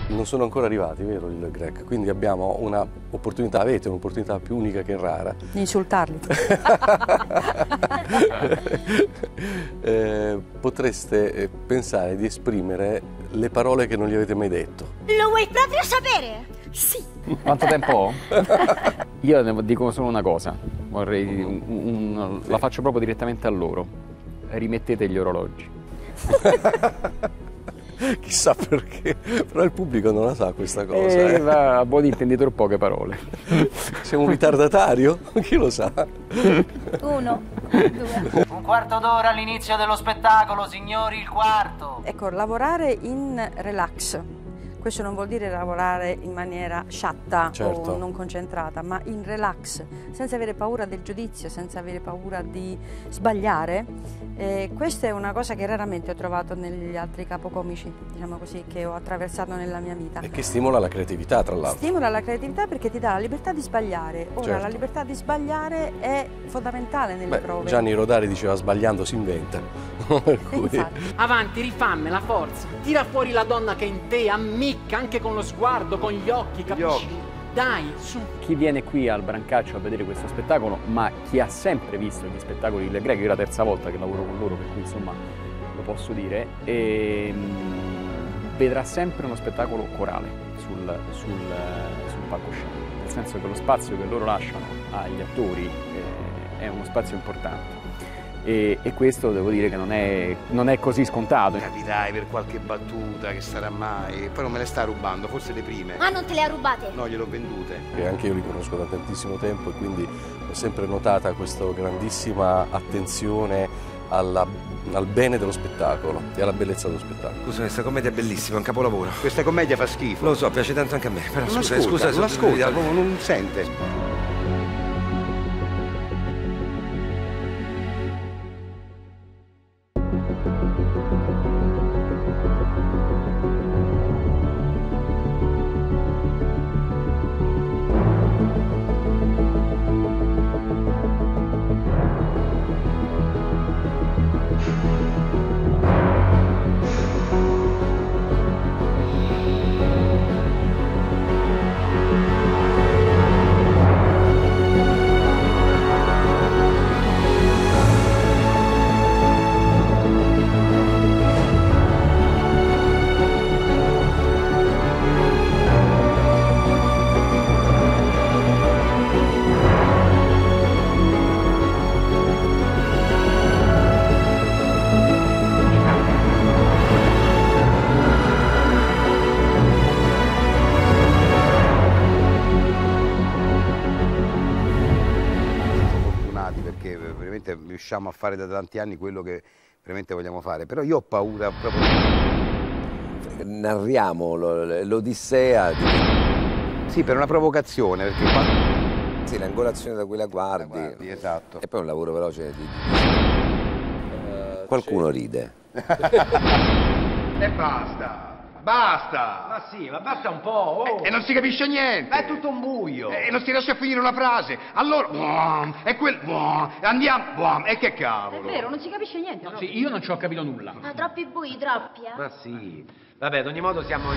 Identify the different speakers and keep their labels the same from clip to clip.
Speaker 1: Non sono ancora arrivati, vero, il Grec? Quindi abbiamo un'opportunità, avete un'opportunità più unica che rara.
Speaker 2: Di insultarli.
Speaker 1: Potreste pensare di esprimere le parole che non gli avete mai detto.
Speaker 3: Lo vuoi proprio sapere?
Speaker 2: Sì.
Speaker 4: Quanto tempo ho? Io ne dico solo una cosa, vorrei la faccio proprio direttamente a loro. Rimettete gli orologi.
Speaker 1: Chissà perché, però il pubblico non la sa questa cosa.
Speaker 4: Va a buon intenditore poche parole.
Speaker 1: Siamo un ritardatario? Chi lo sa?
Speaker 3: 1, 2.
Speaker 5: Un quarto d'ora all'inizio dello spettacolo, signori, il quarto.
Speaker 2: Ecco, lavorare in relax. Questo non vuol dire lavorare in maniera sciatta
Speaker 1: Certo.
Speaker 2: o non concentrata, ma in relax, senza avere paura del giudizio, senza avere paura di sbagliare. Questa è una cosa che raramente ho trovato negli altri capocomici, diciamo così, che ho attraversato nella mia vita.
Speaker 1: E che stimola la creatività, tra l'altro.
Speaker 2: Stimola la creatività perché ti dà la libertà di sbagliare. Ora,
Speaker 1: Certo.
Speaker 2: la libertà di sbagliare è fondamentale nelle prove.
Speaker 1: Gianni Rodari diceva sbagliando si inventa. Per cui...
Speaker 2: Infatti.
Speaker 6: Avanti, rifammela, forza. Tira fuori la donna che è in te, ammicca anche con lo sguardo, con gli occhi, capisci? Dai, su.
Speaker 4: Chi viene qui al Brancaccio a vedere questo spettacolo, ma chi ha sempre visto gli spettacoli del Grec, io è la terza volta che lavoro con loro, per cui insomma lo posso dire, vedrà sempre uno spettacolo corale sul palcoscenico, nel senso che lo spazio che loro lasciano agli attori è uno spazio importante. E questo devo dire che non è così scontato.
Speaker 7: Capirai per qualche battuta che sarà mai, poi non me le sta rubando, forse le prime.
Speaker 3: Ah, non te le ha rubate?
Speaker 7: No, gliele ho vendute.
Speaker 1: Che anche io li conosco da tantissimo tempo e quindi ho sempre notata questa grandissima attenzione al bene dello spettacolo e alla bellezza dello spettacolo.
Speaker 8: Scusa, questa commedia è bellissima, è un capolavoro.
Speaker 7: Questa commedia fa schifo.
Speaker 8: Lo so, piace tanto anche a me, però
Speaker 7: Non
Speaker 8: scusa,
Speaker 7: ascolta, non ascolta,
Speaker 8: non...
Speaker 7: non sente. Riusciamo a fare da tanti anni quello che veramente vogliamo fare, però io ho paura proprio.
Speaker 8: Narriamo l'Odissea.
Speaker 7: Sì, per una provocazione, perché
Speaker 8: Sì, l'angolazione da cui la guardi.
Speaker 7: Esatto.
Speaker 8: E poi un lavoro veloce qualcuno ride.
Speaker 7: E basta! Basta!
Speaker 6: Ma sì, ma basta un po'. Oh.
Speaker 7: E non si capisce niente!
Speaker 6: È tutto un buio.
Speaker 7: E non si riesce a finire una frase! Allora, e quel, andiamo, e che cavolo!
Speaker 3: È vero, non si capisce niente.
Speaker 6: No, sì, io non ci ho capito nulla.
Speaker 3: Ah, troppi bui, troppi, eh?
Speaker 9: Ma sì. Vabbè, ad ogni modo siamo...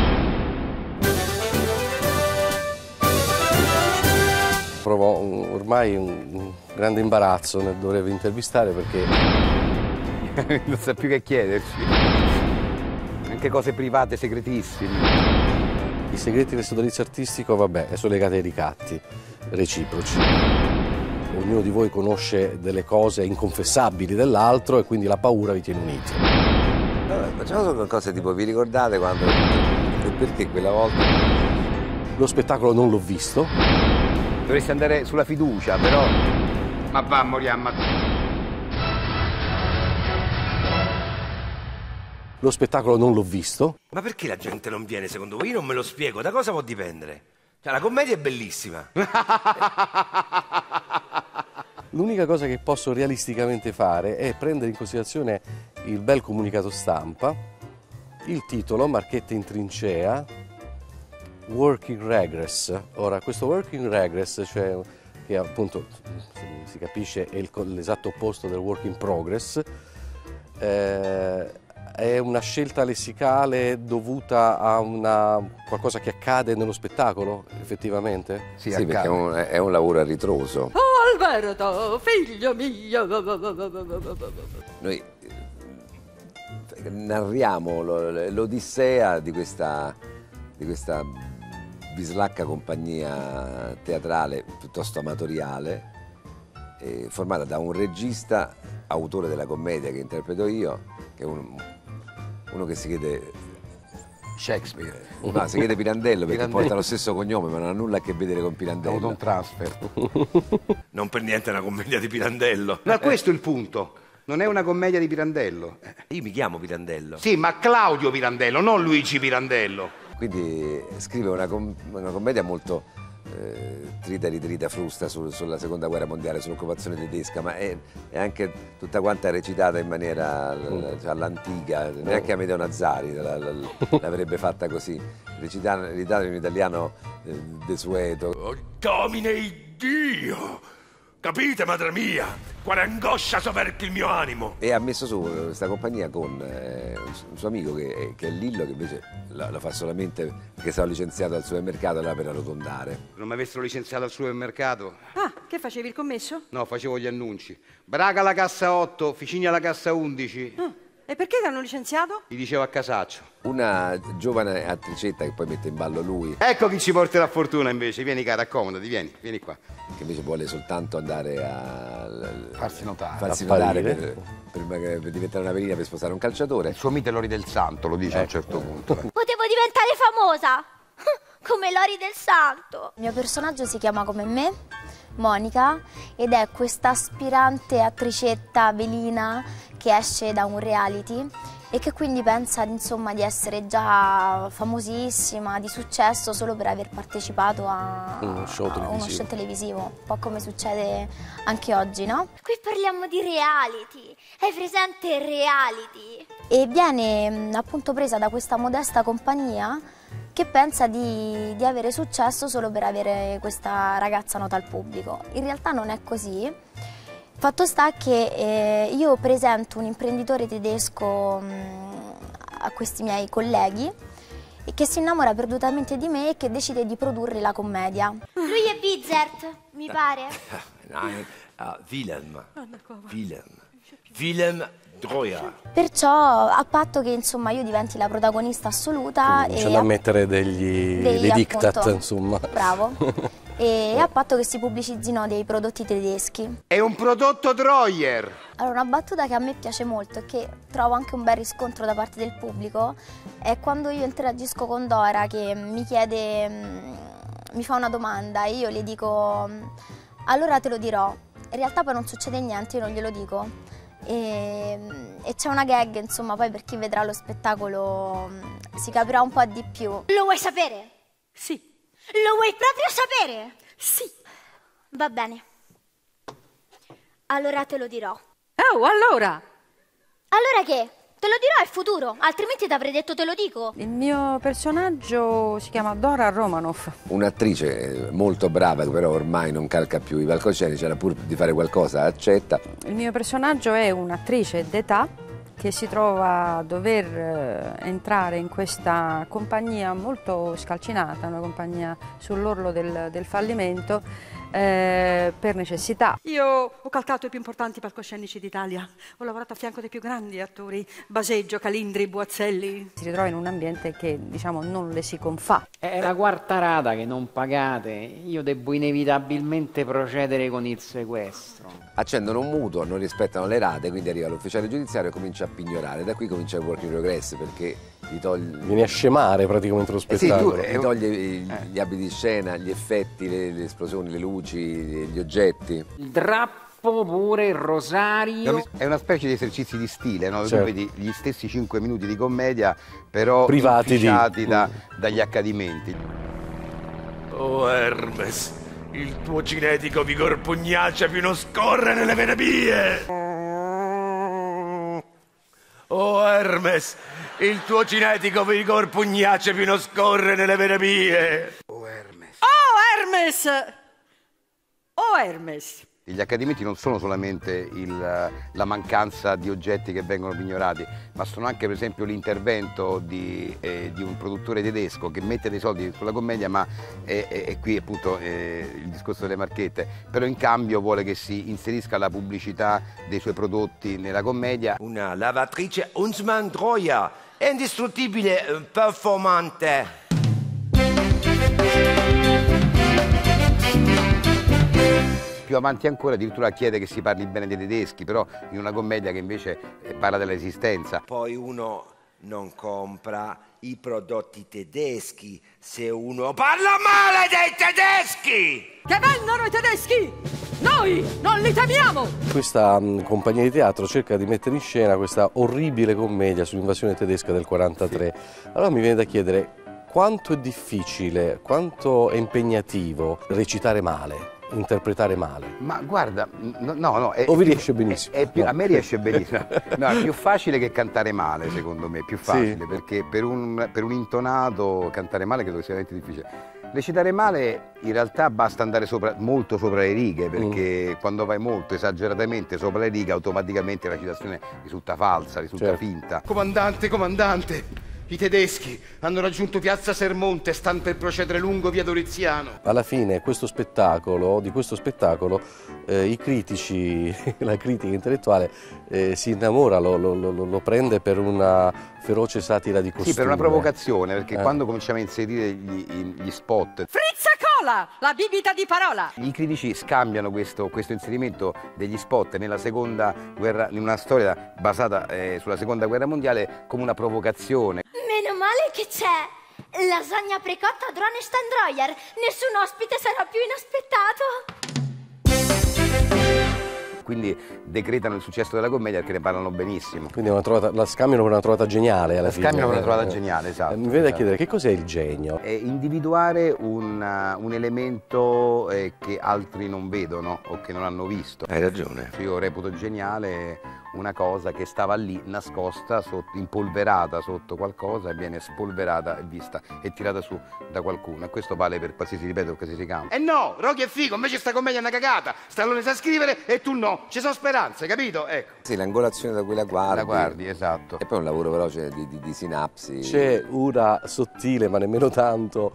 Speaker 1: Provo ormai un grande imbarazzo nel dover intervistare perché
Speaker 7: non sa più che chiederci. Anche cose private, segretissime.
Speaker 1: i segreti del sodalizio artistico, vabbè, sono legati ai ricatti reciproci. Ognuno di voi conosce delle cose inconfessabili dell'altro e quindi la paura vi tiene uniti.
Speaker 8: Allora, facciamo qualcosa tipo, vi ricordate quando... Perché quella volta...
Speaker 1: Lo spettacolo non l'ho visto.
Speaker 7: Dovresti andare sulla fiducia, però... Ma va a morire ammazzato.
Speaker 1: Lo spettacolo non l'ho visto.
Speaker 8: Ma perché la gente non viene secondo voi? Io non me lo spiego, da cosa può dipendere? Cioè, la commedia è bellissima.
Speaker 1: L'unica cosa che posso realisticamente fare è prendere in considerazione il bel comunicato stampa, il titolo, marchette in trincea, Working Regress. Ora, questo Working Regress, cioè, che appunto si capisce è l'esatto opposto del Work in Progress, è una scelta lessicale dovuta a qualcosa che accade nello spettacolo, effettivamente?
Speaker 7: Sì, perché è un lavoro a ritroso.
Speaker 2: Oh, Alberto, figlio mio!
Speaker 7: Noi narriamo l'odissea di questa bislacca compagnia teatrale piuttosto amatoriale, formata da un regista, autore della commedia che interpreto io, che è uno che si chiede
Speaker 10: Shakespeare.
Speaker 7: No, si chiede Pirandello perché porta lo stesso cognome, ma non ha nulla a che vedere con Pirandello.
Speaker 10: Ha avuto un transfer.
Speaker 8: Non per niente è una commedia di Pirandello.
Speaker 10: Ma questo è il punto. Non è una commedia di Pirandello.
Speaker 8: Io mi chiamo Pirandello.
Speaker 10: Sì, ma Claudio Pirandello, non Luigi Pirandello.
Speaker 7: Quindi scrive una commedia molto trita e ritrita, frusta sulla seconda guerra mondiale, sull'occupazione tedesca, ma è anche tutta quanta recitata in maniera all'antica, neanche Amedeo Nazzari l'avrebbe fatta così, recitata in un italiano desueto.
Speaker 8: Oh, Domine Dio! Capite, madre mia? Quale angoscia sovverti il mio animo!
Speaker 7: E ha messo su questa compagnia con un suo amico che è Lillo, che invece lo fa solamente perché stava licenziato al supermercato là per arrotondare.
Speaker 10: Non mi avessero licenziato al supermercato?
Speaker 2: Ah, che facevi, il commesso?
Speaker 10: No, facevo gli annunci. Braga alla cassa 8, Ficini alla cassa 11.
Speaker 2: E perché ti hanno licenziato?
Speaker 10: Gli dicevo a casaccio.
Speaker 7: Una giovane attricetta che poi mette in ballo lui.
Speaker 10: Ecco chi ci porterà fortuna invece. Vieni cara, accomodati, vieni qua.
Speaker 7: Che invece vuole soltanto andare a
Speaker 10: farsi notare.
Speaker 7: Per diventare una velina, per sposare un calciatore.
Speaker 10: Il suo mito è Lori del Santo, lo dice a un certo punto.
Speaker 3: Potevo diventare famosa! Come Lori del Santo!
Speaker 11: Il mio personaggio si chiama come me, Monica, ed è questa aspirante attricetta velina che esce da un reality e che quindi pensa insomma di essere già famosissima, di successo, solo per aver partecipato a uno show televisivo, un po' come succede anche oggi, no?
Speaker 3: Qui parliamo di reality, hai presente il reality?
Speaker 11: E viene appunto presa da questa modesta compagnia che pensa di avere successo solo per avere questa ragazza nota al pubblico. In realtà non è così. Fatto sta che io presento un imprenditore tedesco a questi miei colleghi che si innamora perdutamente di me e che decide di produrre la commedia.
Speaker 3: Lui è Bizert, mi pare.
Speaker 8: Willem Droia.
Speaker 11: Perciò a patto che insomma io diventi la protagonista assoluta.
Speaker 1: Cominciano a mettere dei diktat,
Speaker 11: appunto,
Speaker 1: insomma.
Speaker 11: Bravo. E a patto che si pubblicizzino dei prodotti tedeschi.
Speaker 10: È un prodotto Droyer!
Speaker 11: Allora, una battuta che a me piace molto e che trovo anche un bel riscontro da parte del pubblico è quando io interagisco con Dora che mi chiede, mi fa una domanda e io le dico allora te lo dirò. In realtà poi non succede niente, io non glielo dico. E c'è una gag, insomma, poi per chi vedrà lo spettacolo si capirà un po' di più.
Speaker 3: Lo vuoi sapere?
Speaker 2: Sì.
Speaker 3: Lo vuoi proprio sapere?
Speaker 2: Sì.
Speaker 3: Va bene. Allora te lo dirò.
Speaker 2: Oh, allora?
Speaker 3: Allora che? Te lo dirò è futuro, altrimenti ti avrei detto te lo dico.
Speaker 2: Il mio personaggio si chiama Dora Romanoff.
Speaker 7: Un'attrice molto brava che però ormai non calca più i palcoscenici, era pur di fare qualcosa accetta.
Speaker 2: Il mio personaggio è un'attrice d'età che si trova a dover entrare in questa compagnia molto scalcinata, una compagnia sull'orlo del fallimento per necessità. Io ho calcato i più importanti palcoscenici d'Italia, ho lavorato a fianco dei più grandi attori, Baseggio, Calindri, Buazzelli. Si ritrova in un ambiente che diciamo non le si confà.
Speaker 6: È la quarta rata che non pagate, io devo inevitabilmente procedere con il sequestro.
Speaker 7: Accendono un mutuo, non rispettano le rate, quindi arriva l'ufficiale giudiziario e comincia a pignorare. Da qui comincia il work in progress perché gli toglie...
Speaker 1: Vieni a scemare praticamente lo spettacolo.
Speaker 7: Sì, gli toglie gli abiti di scena, gli effetti, le esplosioni, le luci, gli oggetti.
Speaker 6: Il drappo pure, il rosario.
Speaker 10: È una specie di esercizi di stile, no? Certo. Tu vedi gli stessi 5 minuti di commedia, però
Speaker 1: privati
Speaker 10: dagli accadimenti.
Speaker 8: Oh Hermes, il tuo cinetico vigor pugnace non scorre nelle vene mie! Oh Hermes, il tuo cinetico vigor pugnace non scorre nelle vene mie!
Speaker 2: Oh Hermes! Oh Hermes!
Speaker 10: Gli accadimenti non sono solamente la mancanza di oggetti che vengono pignorati, ma sono anche per esempio l'intervento di un produttore tedesco che mette dei soldi sulla commedia, ma è qui appunto il discorso delle marchette, però in cambio vuole che si inserisca la pubblicità dei suoi prodotti nella commedia.
Speaker 8: Una lavatrice Huntsman Troja, indistruttibile, performante.
Speaker 10: Più avanti ancora addirittura chiede che si parli bene dei tedeschi, però in una commedia che invece parla della resistenza.
Speaker 8: Poi uno non compra i prodotti tedeschi se uno parla male dei tedeschi!
Speaker 2: Che vengano i tedeschi! Noi non li temiamo!
Speaker 1: Questa compagnia di teatro cerca di mettere in scena questa orribile commedia sull'invasione tedesca del 43. Allora mi viene da chiedere quanto è difficile, quanto è impegnativo recitare male, interpretare male.
Speaker 10: Ma guarda, no,
Speaker 1: o vi riesce benissimo?
Speaker 10: A me riesce benissimo. No, è più facile che cantare male, secondo me, è più facile, sì. Perché per un intonato cantare male credo sia veramente difficile. Recitare male in realtà basta andare molto sopra le righe, perché quando vai molto esageratamente sopra le righe automaticamente la recitazione risulta falsa, risulta finta.
Speaker 12: Comandante! I tedeschi hanno raggiunto piazza Sermonte e stanno per procedere lungo via Doriziano.
Speaker 1: Alla fine di questo spettacolo i critici, la critica intellettuale si innamora, lo prende per una feroce satira di costume.
Speaker 10: Sì, per una provocazione, perché quando cominciamo a inserire gli spot...
Speaker 2: Frizza Cola, la bibita di parola!
Speaker 10: I critici scambiano questo inserimento degli spot nella seconda guerra, in una storia basata sulla seconda guerra mondiale, come una provocazione.
Speaker 3: Meno male che c'è lasagna precotta Drone Standroyer. Nessun ospite sarà più inaspettato.
Speaker 10: Quindi decretano il successo della commedia perché ne parlano benissimo.
Speaker 1: Quindi la scambiano per una trovata geniale alla fine.
Speaker 10: La scambiano per una trovata geniale, esatto.
Speaker 1: Mi viene da chiedere che cos'è il genio?
Speaker 10: È individuare un elemento che altri non vedono o che non hanno visto.
Speaker 7: Hai ragione.
Speaker 10: Io reputo geniale una cosa che stava lì nascosta, impolverata sotto qualcosa, e viene spolverata e vista e tirata su da qualcuno. E questo vale per qualsiasi campo.
Speaker 12: No, Rocky è figo, invece sta commedia è una cagata. Stallone sa scrivere e tu no. Ci sono speranze, capito? Ecco.
Speaker 7: Sì, l'angolazione da cui la guardi.
Speaker 10: La guardi, esatto.
Speaker 7: E poi un lavoro veloce di sinapsi.
Speaker 1: C'è una sottile, ma nemmeno tanto,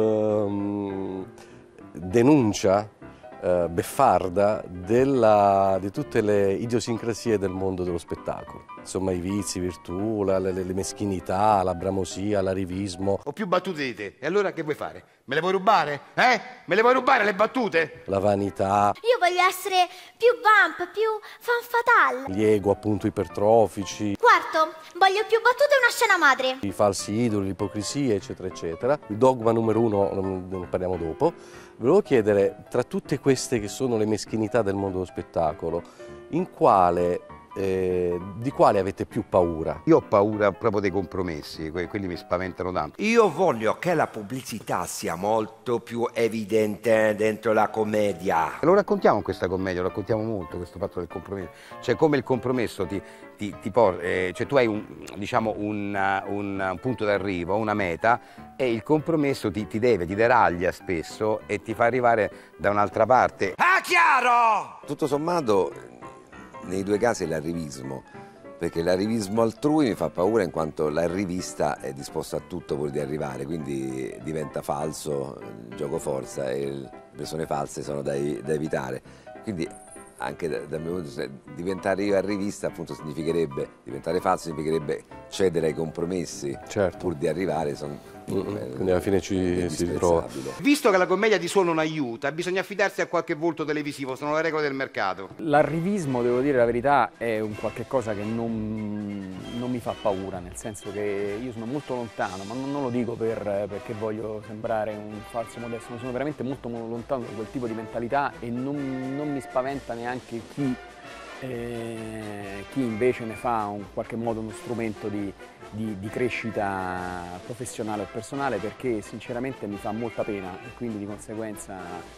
Speaker 1: denuncia beffarda di tutte le idiosincrasie del mondo dello spettacolo. Insomma, i vizi, virtù, le meschinità, la bramosia, l'arivismo.
Speaker 12: Ho più battute di te. E allora che vuoi fare? Me le vuoi rubare? Me le vuoi rubare le battute?
Speaker 1: La vanità.
Speaker 3: Io voglio essere più vamp, più fan fatale.
Speaker 1: Gli ego appunto ipertrofici.
Speaker 3: Quarto, voglio più battute e una scena madre.
Speaker 1: I falsi idoli, l'ipocrisia, eccetera, eccetera. Il dogma numero 1, ne parliamo dopo. Volevo chiedere, tra tutte queste che sono le meschinità del mondo dello spettacolo, di quale avete più paura?
Speaker 10: Io ho paura proprio dei compromessi, quelli mi spaventano tanto.
Speaker 8: Io voglio che la pubblicità sia molto più evidente dentro la commedia.
Speaker 10: Lo raccontiamo in questa commedia, lo raccontiamo molto questo fatto del compromesso. Cioè come il compromesso ti porta, cioè tu hai un punto d'arrivo, una meta, e il compromesso ti deraglia spesso e ti fa arrivare da un'altra parte.
Speaker 8: Ah, chiaro!
Speaker 7: Tutto sommato, nei due casi è l'arrivismo, perché l'arrivismo altrui mi fa paura in quanto l'arrivista è disposto a tutto pur di arrivare, quindi diventa falso, gioco forza, e le persone false sono da evitare. Quindi anche dal mio punto di vista diventare io arrivista appunto significherebbe, diventare falso significherebbe cedere ai compromessi, certo, pur di arrivare.
Speaker 1: Quindi alla fine si ritrova.
Speaker 12: Visto che la commedia di suono non aiuta, bisogna affidarsi a qualche volto televisivo, sono le regole del mercato.
Speaker 4: L'arrivismo, devo dire la verità, è un qualche cosa che non mi fa paura, nel senso che io sono molto lontano, ma non lo dico perché voglio sembrare un falso modesto, ma sono veramente molto lontano da quel tipo di mentalità e non mi spaventa neanche chi invece ne fa in qualche modo uno strumento di crescita professionale o personale, perché sinceramente mi fa molta pena e quindi di conseguenza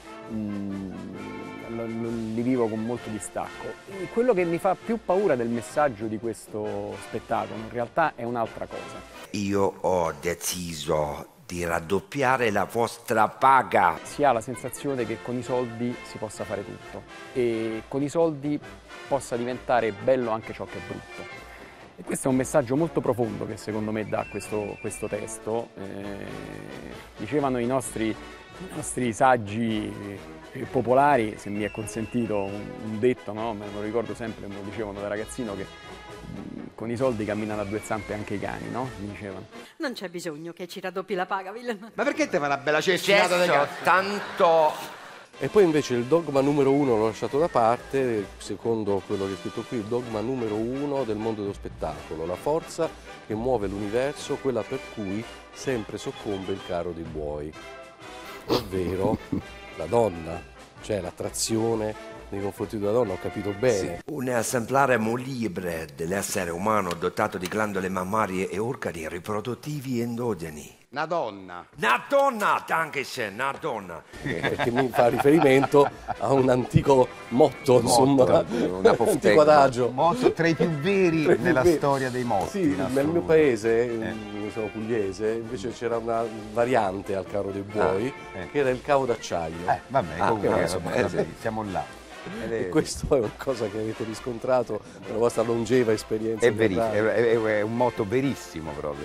Speaker 4: li vivo con molto distacco. Quello che mi fa più paura del messaggio di questo spettacolo in realtà è un'altra cosa.
Speaker 8: Io ho deciso di raddoppiare la vostra paga.
Speaker 4: Si ha la sensazione che con i soldi si possa fare tutto e con i soldi possa diventare bello anche ciò che è brutto. E questo è un messaggio molto profondo che secondo me dà questo testo. Dicevano i nostri saggi popolari, se mi è consentito un detto, no? Me lo ricordo sempre, me lo dicevano da ragazzino, che con i soldi camminano a due zampe anche i cani, no? Mi dicevano.
Speaker 2: Non c'è bisogno che ci raddoppi la paga, Willem.
Speaker 12: Ma perché te fa una bella cestinata dai cazzo?
Speaker 8: Tanto...
Speaker 1: E poi invece il dogma numero 1 l'ho lasciato da parte, secondo quello che è scritto qui, il dogma numero 1 del mondo dello spettacolo, la forza che muove l'universo, quella per cui sempre soccombe il carro dei buoi, ovvero la donna, cioè l'attrazione nei confronti della donna, ho capito bene.
Speaker 8: Sì, un esemplare mollibre dell'essere umano dotato di glandole mammarie e organi riproduttivi endogeni.
Speaker 12: Una donna.
Speaker 8: Una donna, dankeschön, una donna.
Speaker 1: Perché mi fa riferimento a un antico motto, insomma, un antico adagio.
Speaker 10: Motto tra i più veri nella storia dei motti.
Speaker 1: Sì, nel mio paese, io sono pugliese, invece c'era una variante al carro dei buoi, che era il cavo d'acciaio.
Speaker 10: Vabbè, comunque, siamo là.
Speaker 1: E questo è una cosa che avete riscontrato nella vostra longeva esperienza.
Speaker 10: È verissimo, è un motto verissimo proprio.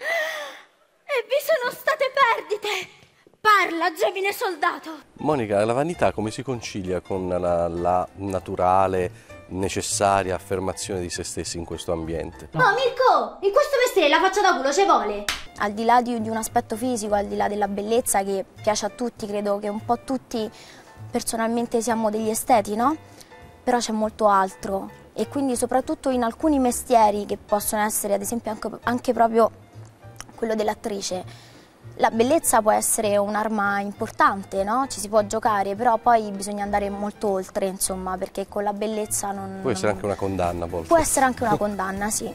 Speaker 3: E vi sono state perdite! Parla, giovine soldato!
Speaker 1: Monica, la vanità come si concilia con la naturale, necessaria affermazione di se stessi in questo ambiente?
Speaker 11: Oh Mirko, in questo vestire la faccia da culo ci vuole! Al di là di un aspetto fisico, al di là della bellezza che piace a tutti, credo che un po' tutti personalmente siamo degli esteti, no? Però c'è molto altro e quindi soprattutto in alcuni mestieri che possono essere ad esempio anche proprio quello dell'attrice, la bellezza può essere un'arma importante, no? Ci si può giocare, però poi bisogna andare molto oltre, insomma, perché con la bellezza non...
Speaker 1: Può essere anche una condanna a volte.
Speaker 11: Può essere anche una condanna, sì.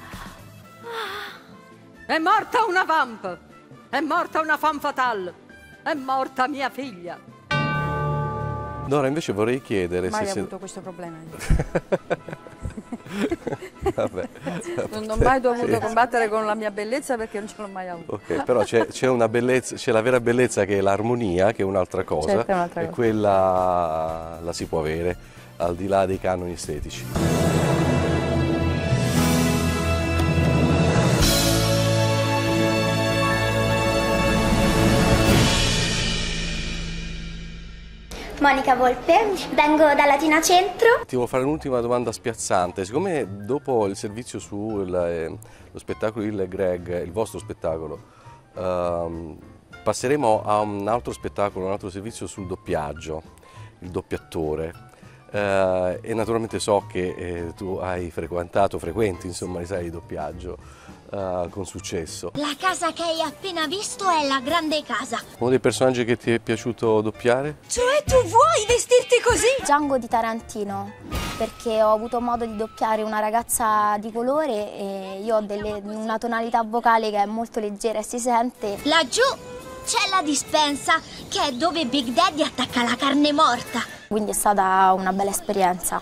Speaker 2: È morta una vamp! È morta una femme fatale! È morta mia figlia!
Speaker 1: Nora, invece vorrei chiedere
Speaker 2: Mai
Speaker 1: se...
Speaker 2: avuto questo problema.
Speaker 1: Vabbè.
Speaker 2: Non ho mai dovuto combattere con la mia bellezza perché non ce l'ho mai avuto.
Speaker 1: Ok, però c'è una bellezza, c'è la vera bellezza che è l'armonia, che è un'altra cosa,
Speaker 2: Certo, è un'altra
Speaker 1: e
Speaker 2: cosa.
Speaker 1: quella la si può avere al di là dei canoni estetici.
Speaker 3: Monica Volpe, vengo da Latina Centro.
Speaker 1: Ti volevo fare un'ultima domanda spiazzante. Siccome dopo il servizio sullo spettacolo Il Greg, il vostro spettacolo, passeremo a un altro spettacolo, un altro servizio sul doppiaggio, il doppiatore. E naturalmente so che tu hai frequenti insomma le sale di doppiaggio con successo.
Speaker 3: La casa che hai appena visto è la grande casa.
Speaker 1: Uno dei personaggi che ti è piaciuto doppiare?
Speaker 11: Cioè tu vuoi vestirti così? Django di Tarantino, perché ho avuto modo di doppiare una ragazza di colore e io ho una tonalità vocale che è molto leggera e si sente.
Speaker 3: Laggiù c'è la dispensa, che è dove Big Daddy attacca la carne morta.
Speaker 11: Quindi è stata una bella esperienza.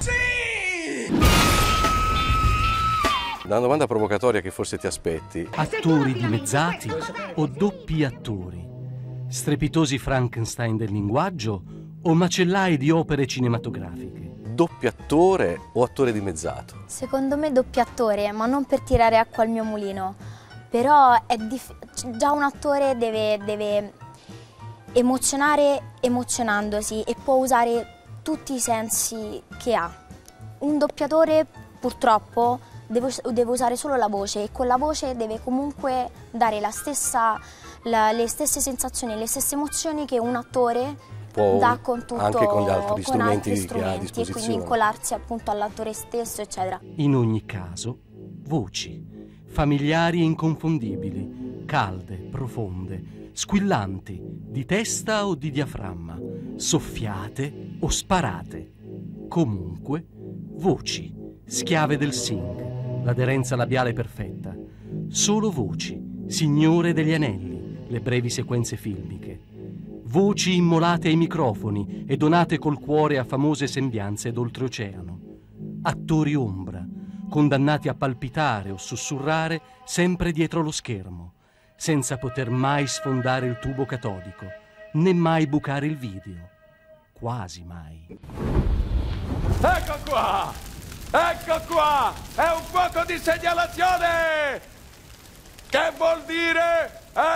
Speaker 1: Una domanda provocatoria che forse ti aspetti.
Speaker 13: Attori dimezzati o doppi attori? Strepitosi Frankenstein del linguaggio o macellai di opere cinematografiche?
Speaker 1: Doppiatore o attore dimezzato?
Speaker 11: Secondo me doppiatore, ma non per tirare acqua al mio mulino. Però è già un attore deve emozionare emozionandosi e può usare tutti i sensi che ha. Un doppiatore purtroppo deve usare solo la voce e con la voce deve comunque dare le stesse sensazioni, le stesse emozioni che un attore dà con tutto,
Speaker 1: anche con gli altri strumenti
Speaker 11: che ha a disposizione. E quindi incolarsi appunto all'attore stesso, eccetera.
Speaker 13: In ogni caso, voci, familiari e inconfondibili, calde, profonde, squillanti, di testa o di diaframma, soffiate o sparate. Comunque, voci, schiave del sing, l'aderenza labiale perfetta. Solo voci, signore degli anelli, le brevi sequenze filmiche. Voci immolate ai microfoni e donate col cuore a famose sembianze d'oltreoceano. Attori ombra, condannati a palpitare o sussurrare sempre dietro lo schermo. senza poter mai sfondare il tubo catodico, né mai bucare il video. Quasi mai.
Speaker 8: Ecco qua! Ecco qua! È un fuoco di segnalazione! Che vuol dire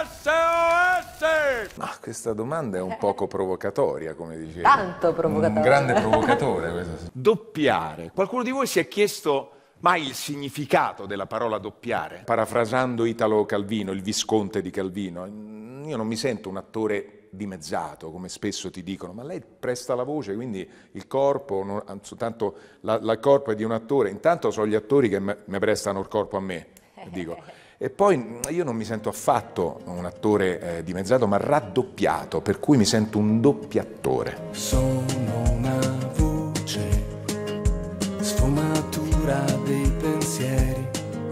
Speaker 8: SOS?
Speaker 14: No, questa domanda è un poco provocatoria, come dicevi.
Speaker 15: Tanto provocatoria.
Speaker 14: Un grande provocatore questo.
Speaker 8: Doppiare. Qualcuno di voi si è chiesto mai il significato della parola doppiare? Parafrasando Italo Calvino, il Visconte di Calvino, io non mi sento un attore dimezzato, come spesso ti dicono, ma lei presta la voce, quindi il corpo, soltanto il corpo è di un attore. Intanto sono gli attori che mi prestano il corpo a me, dico. E poi io non mi sento affatto un attore dimezzato, ma raddoppiato, per cui mi sento un doppiatore.
Speaker 16: Sono una voce, sfumatura dei pensieri,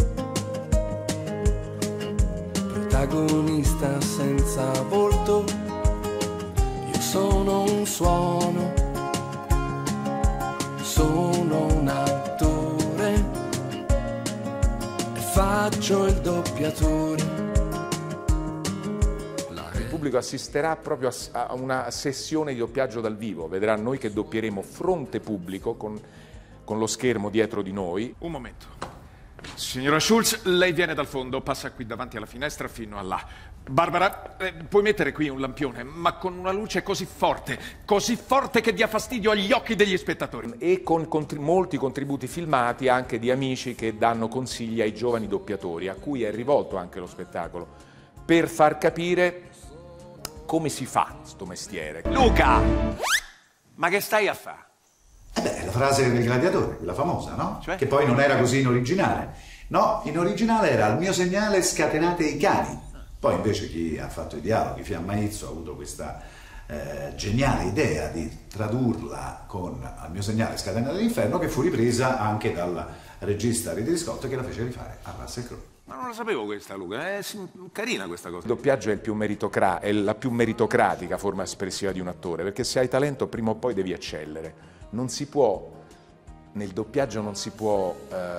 Speaker 16: protagonista senza volto, io sono un suono, sono un attore, faccio il doppiatore.
Speaker 14: Il pubblico assisterà proprio a una sessione di doppiaggio dal vivo, vedrà noi che doppieremo fronte pubblico con lo schermo dietro di noi.
Speaker 8: Un momento. Signora Schulz, lei viene dal fondo, passa qui davanti alla finestra fino a là. Barbara, puoi mettere qui un lampione, ma con una luce così forte che dia fastidio agli occhi degli spettatori.
Speaker 14: E con molti contributi filmati anche di amici che danno consigli ai giovani doppiatori, a cui è rivolto anche lo spettacolo, per far capire come si fa sto mestiere.
Speaker 8: Luca, ma che stai a fare?
Speaker 17: La frase del gladiatore, quella famosa, no?
Speaker 8: Cioè?
Speaker 17: Che poi non era così in originale. No, in originale era al mio segnale scatenate i cani. Poi invece chi ha fatto i dialoghi, Fiamma Izzo, ha avuto questa geniale idea di tradurla con al mio segnale scatenate l'inferno, che fu ripresa anche dal regista Ridley Scott, che la fece rifare a Russell Crowe.
Speaker 8: Ma non la sapevo questa, Luca, è carina questa cosa.
Speaker 14: Il doppiaggio è la più meritocratica forma espressiva di un attore, perché se hai talento prima o poi devi eccellere. Non si può, nel doppiaggio non si può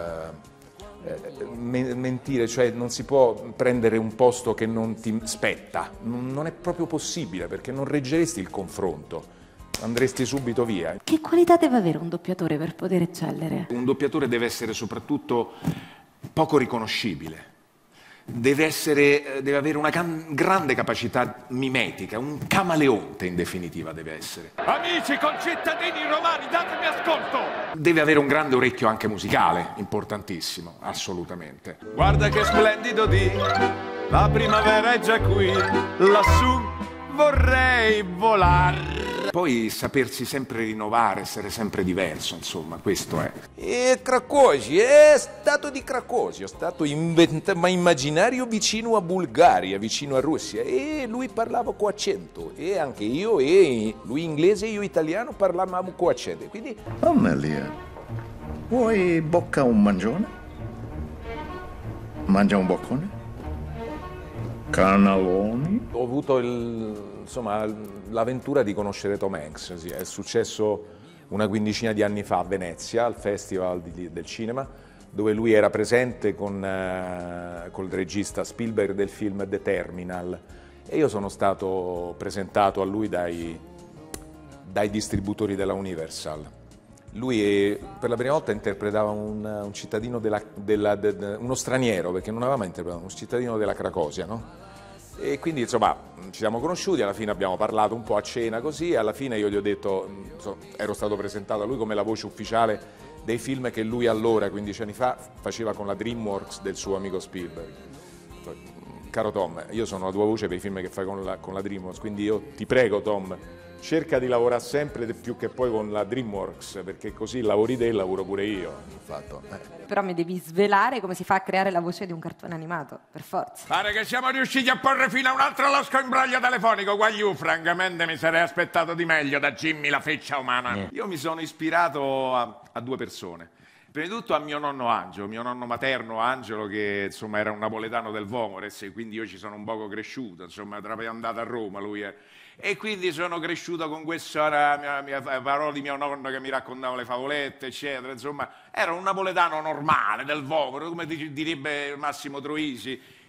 Speaker 14: mentire, cioè non si può prendere un posto che non ti spetta, non è proprio possibile, perché non reggeresti il confronto, andresti subito via.
Speaker 15: Che qualità deve avere un doppiatore per poter eccellere?
Speaker 8: Un doppiatore deve essere soprattutto poco riconoscibile. Deve avere una grande capacità mimetica, un camaleonte in definitiva deve essere. Amici concittadini romani, datemi ascolto! Deve avere un grande orecchio anche musicale, importantissimo, assolutamente. Guarda che splendido dì, la primavera è già qui, lassù vorrei volare. Poi sapersi sempre rinnovare, essere sempre diverso, insomma, questo è.
Speaker 14: E Cracosio, è stato di Cracosio, è stato immaginario vicino a Bulgaria, vicino a Russia, e lui parlava con accento, e anche io, e lui inglese e io italiano parlavamo con accento, quindi...
Speaker 18: Amelia, vuoi bocca un mangione? Mangia un boccone? Cannelloni?
Speaker 14: Ho avuto l'avventura di conoscere Tom Hanks, sì. È successo una quindicina di anni fa a Venezia, al Festival del Cinema, dove lui era presente col regista Spielberg del film The Terminal, e io sono stato presentato a lui dai distributori della Universal. Lui per la prima volta interpretava un cittadino uno straniero, perché non aveva mai interpretato, un cittadino della Cracovia, no? E quindi insomma ci siamo conosciuti, alla fine abbiamo parlato un po' a cena così, e alla fine io gli ho detto, ero stato presentato a lui come la voce ufficiale dei film che lui allora, 15 anni fa, faceva con la DreamWorks del suo amico Spielberg. Caro Tom, io sono la tua voce per i film che fai con la DreamWorks, quindi io ti prego Tom, cerca di lavorare sempre più che poi con la DreamWorks, perché così lavori te e lavoro pure io.
Speaker 15: Però mi devi svelare come si fa a creare la voce di un cartone animato, per forza.
Speaker 8: Pare che siamo riusciti a porre fino a un altro losco imbroglio telefonico. Guagliù, francamente mi sarei aspettato di meglio da Jimmy la feccia umana. Io mi sono ispirato a due persone. Prima di tutto a mio nonno Angelo, mio nonno materno Angelo, che insomma era un napoletano del Vomores, e quindi io ci sono un poco cresciuto, insomma, andato a Roma lui è. E quindi sono cresciuto con queste parole di mio nonno che mi raccontava le favolette, eccetera. Insomma, era un napoletano normale del Vomero, come direbbe Massimo Troisi.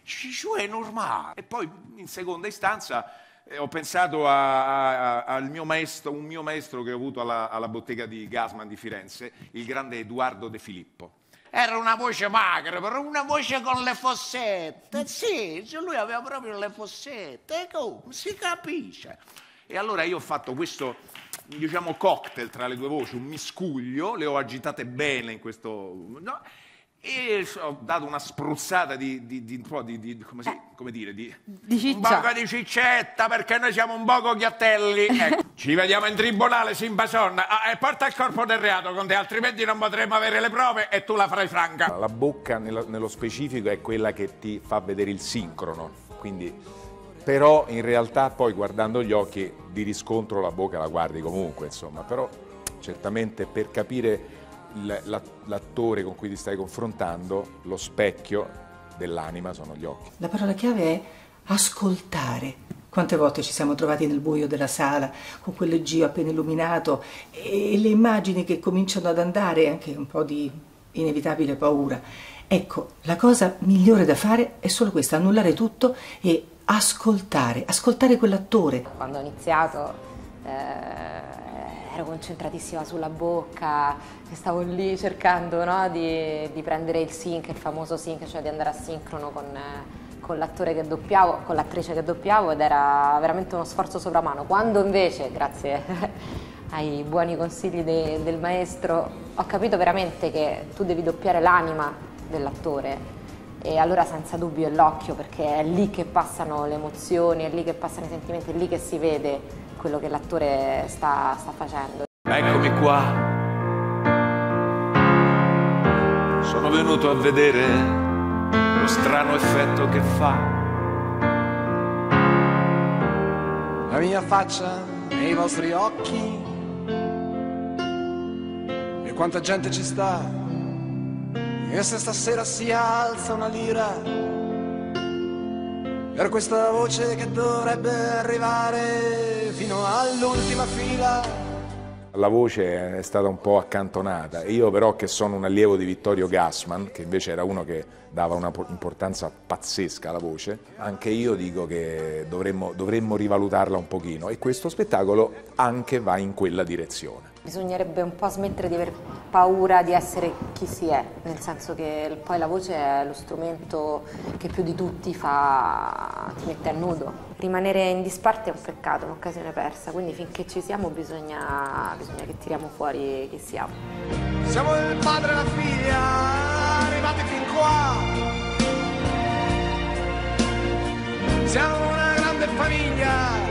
Speaker 8: è normale. E poi in seconda istanza ho pensato al mio maestro, un mio maestro che ho avuto alla bottega di Gassman di Firenze, il grande Edoardo De Filippo.
Speaker 19: Era una voce magra, però una voce con le fossette. Sì, lui aveva proprio le fossette, come si capisce.
Speaker 8: E allora io ho fatto questo, diciamo, cocktail tra le due voci, un miscuglio, le ho agitate bene in questo... No? E ho dato una spruzzata come dire, di
Speaker 2: ciccia.
Speaker 8: Un poco di ciccetta, perché noi siamo un poco ghiattelli. Ecco, ci vediamo in tribunale, Simbason, e porta il corpo del reato con te, altrimenti non potremo avere le prove e tu la farai franca.
Speaker 14: La bocca, nello specifico, è quella che ti fa vedere il sincrono, quindi... Però in realtà poi guardando gli occhi di riscontro la bocca la guardi comunque, insomma, però certamente per capire l'attore con cui ti stai confrontando, lo specchio dell'anima sono gli occhi.
Speaker 20: La parola chiave è ascoltare. Quante volte ci siamo trovati nel buio della sala, con quel leggio appena illuminato e le immagini che cominciano ad andare, anche un po' di inevitabile paura. Ecco, la cosa migliore da fare è solo questa, annullare tutto e ascoltare quell'attore.
Speaker 15: Quando ho iniziato ero concentratissima sulla bocca, stavo lì cercando, no, di prendere il sync, il famoso sync, cioè di andare a sincrono con l'attore che doppiavo, con l'attrice che doppiavo, ed era veramente uno sforzo sovrumano. Quando invece, grazie ai buoni consigli del maestro, ho capito veramente che tu devi doppiare l'anima dell'attore, e allora senza dubbio è l'occhio, perché è lì che passano le emozioni, è lì che passano i sentimenti, è lì che si vede quello che l'attore sta facendo.
Speaker 8: Eccomi qua, sono venuto a vedere lo strano effetto che fa
Speaker 16: la mia faccia nei vostri occhi, e quanta gente ci sta. E se stasera si alza una lira per questa voce che dovrebbe arrivare fino all'ultima fila.
Speaker 14: La voce è stata un po' accantonata, e io però, che sono un allievo di Vittorio Gassman, che invece era uno che dava una importanza pazzesca alla voce, anche io dico che dovremmo rivalutarla un pochino, e questo spettacolo anche va in quella direzione.
Speaker 15: Bisognerebbe un po' smettere di aver paura di essere chi si è, nel senso che poi la voce è lo strumento che più di tutti ti mette a nudo. Rimanere in disparte è un peccato, è un'occasione persa, quindi finché ci siamo bisogna che tiriamo fuori chi siamo.
Speaker 16: Siamo il padre e la figlia, arrivati fin qua. Siamo una grande famiglia.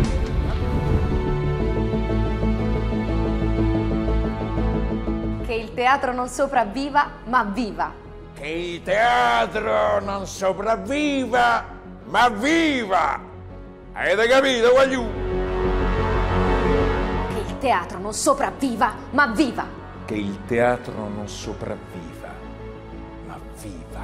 Speaker 15: Che il teatro non sopravviva, ma viva.
Speaker 19: Che il teatro non sopravviva, ma viva.
Speaker 14: Avete capito, guagliù?
Speaker 15: Che il teatro non sopravviva, ma viva.
Speaker 14: Che il teatro non sopravviva, ma viva.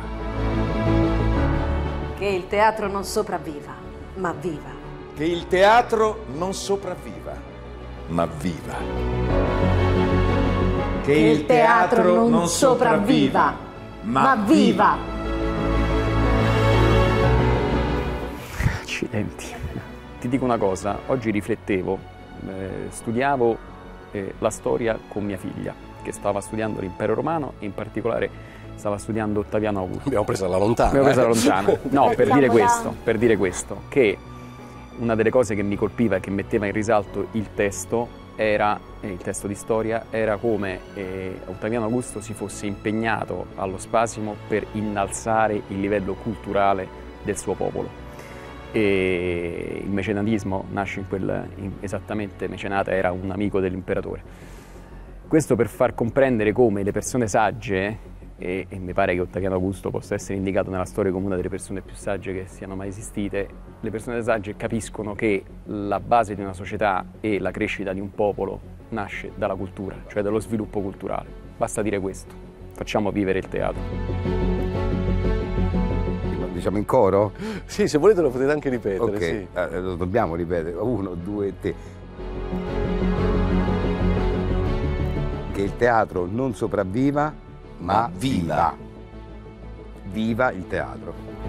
Speaker 15: Che il teatro non sopravviva, ma viva.
Speaker 14: Che il teatro non sopravviva, ma viva.
Speaker 15: Che il teatro non sopravviva, ma viva.
Speaker 4: Accidenti. Ti dico una cosa, oggi riflettevo, studiavo la storia con mia figlia, che stava studiando l'Impero Romano, e in particolare stava studiando Ottaviano Augusto.
Speaker 1: Abbiamo presa alla lontana.
Speaker 4: Abbiamo presa alla lontana. No, per dire questo, che una delle cose che mi colpiva e che metteva in risalto il testo di storia era come Ottaviano Augusto si fosse impegnato allo spasimo per innalzare il livello culturale del suo popolo. E il mecenatismo nasce esattamente, Mecenate era un amico dell'imperatore. Questo per far comprendere come le persone sagge, e mi pare che Ottaviano Augusto possa essere indicato nella storia come una delle persone più sagge che siano mai esistite, le persone sagge capiscono che la base di una società e la crescita di un popolo nasce dalla cultura, cioè dallo sviluppo culturale. Basta dire questo. Facciamo vivere il teatro.
Speaker 10: Diciamo in coro?
Speaker 1: Sì, se volete lo potete anche ripetere.
Speaker 10: Ok,
Speaker 1: sì.
Speaker 10: Lo dobbiamo ripetere. 1, 2, 3. Che il teatro non sopravviva, ma viva. Viva il teatro.